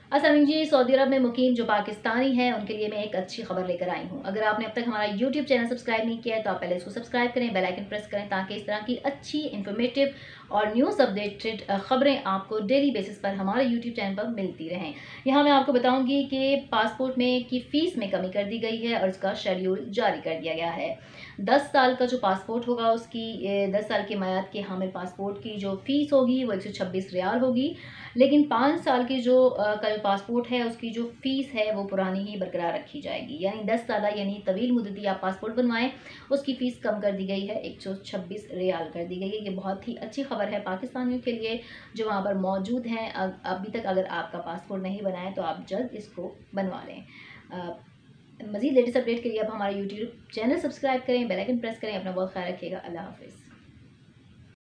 असल जी, सऊदी अरब में मुकीम जो पाकिस्तानी हैं उनके लिए मैं एक अच्छी खबर लेकर आई हूँ। अगर आपने अब तक हमारा यूट्यूब चैनल सब्सक्राइब नहीं किया है तो आप पहले इसको सब्सक्राइब करें, बेल आइकन प्रेस करें ताकि इस तरह की अच्छी इन्फॉर्मेटिव और न्यूज़ अपडेटेड खबरें आपको डेली बेसिस पर हमारे यूट्यूब चैनल पर मिलती रहें। यहाँ मैं आपको बताऊँगी कि पासपोर्ट में की फ़ीस में कमी कर दी गई है और इसका शेड्यूल जारी कर दिया गया है। 10 साल का जो पासपोर्ट होगा उसकी 10 साल की मयाद के हामिल पासपोर्ट की जो फ़ीस होगी वो 126 रियाल होगी, लेकिन 5 साल की जो का जो पासपोर्ट है उसकी जो फ़ीस है वो पुरानी ही बरकरार रखी जाएगी। यानी 10 साल यानी तवील मुद्दती आप पासपोर्ट बनवाएं, उसकी फ़ीस कम कर दी गई है, 126 रियाल कर दी गई है। ये बहुत ही अच्छी खबर है पाकिस्तानियों के लिए जो वहाँ पर मौजूद हैं। अभी तक अगर आपका पासपोर्ट नहीं बना है तो आप जल्द इसको बनवा लें। मज़ीद लेटेस्ट अपडेट के लिए आप हमारा यूट्यूब चैनल सब्सक्राइब करें, बेल आइकन प्रेस करें। अपना बहुत ख्याल रखिएगा। अल्लाह हाफ़िज़।